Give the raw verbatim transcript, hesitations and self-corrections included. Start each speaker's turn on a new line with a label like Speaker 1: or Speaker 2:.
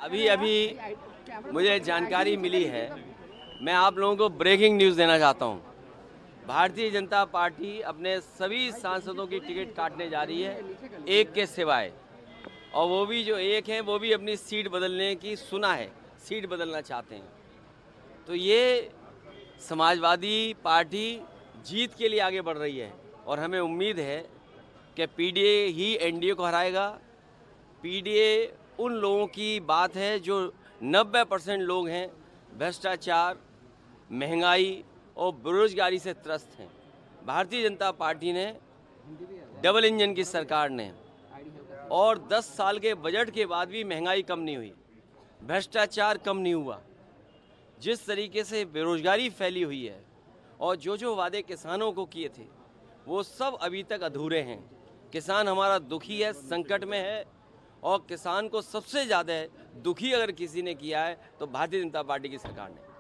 Speaker 1: अभी अभी मुझे जानकारी मिली है, मैं आप लोगों को ब्रेकिंग न्यूज़ देना चाहता हूँ। भारतीय जनता पार्टी अपने सभी सांसदों की टिकट काटने जा रही है, एक के सिवाय, और वो भी जो एक हैं वो भी अपनी सीट बदलने की सुना है, सीट बदलना चाहते हैं। तो ये समाजवादी पार्टी जीत के लिए आगे बढ़ रही है और हमें उम्मीद है कि पीडीए ही एनडीए को हराएगा। पीडीए उन लोगों की बात है जो नब्बे परसेंट लोग हैं भ्रष्टाचार, महंगाई और बेरोजगारी से त्रस्त हैं। भारतीय जनता पार्टी ने, डबल इंजन की सरकार ने, और दस साल के बजट के बाद भी महंगाई कम नहीं हुई, भ्रष्टाचार कम नहीं हुआ, जिस तरीके से बेरोजगारी फैली हुई है और जो जो वादे किसानों को किए थे वो सब अभी तक अधूरे हैं। किसान हमारा दुखी है, संकट में है, और किसान को सबसे ज़्यादा दुखी अगर किसी ने किया है तो भारतीय जनता पार्टी की सरकार ने।